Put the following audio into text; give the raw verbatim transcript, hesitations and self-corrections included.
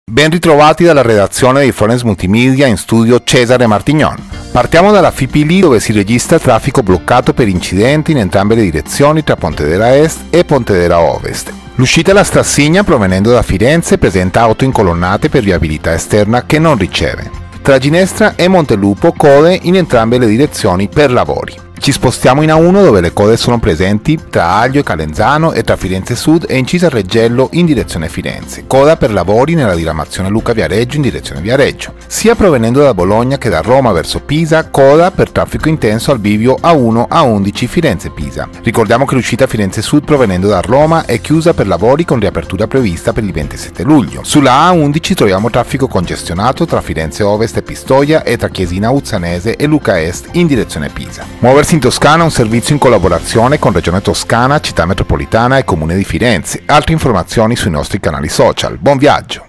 Ben ritrovati dalla redazione di Florence Multimedia, in studio Cesare Martignon. Partiamo dalla F I P I L I, dove si registra traffico bloccato per incidenti in entrambe le direzioni tra Pontedera Est e Pontedera Ovest. L'uscita alla Strassigna provenendo da Firenze presenta auto incolonnate per viabilità esterna che non riceve. Tra Ginestra e Montelupo code in entrambe le direzioni per lavori. Ci spostiamo in A uno, dove le code sono presenti tra Aglio e Calenzano e tra Firenze Sud e Incisa Reggello in direzione Firenze. Coda per lavori nella diramazione Luca Viareggio in direzione Viareggio. Sia provenendo da Bologna che da Roma verso Pisa, coda per traffico intenso al bivio A uno A undici Firenze-Pisa. Ricordiamo che l'uscita Firenze Sud provenendo da Roma è chiusa per lavori con riapertura prevista per il ventisette luglio. Sulla A undici troviamo traffico congestionato tra Firenze Ovest e Pistoia e tra Chiesina Uzzanese e Luca Est in direzione Pisa. Muoversi in Toscana è un servizio in collaborazione con Regione Toscana, Città Metropolitana e Comune di Firenze. Altre informazioni sui nostri canali social. Buon viaggio!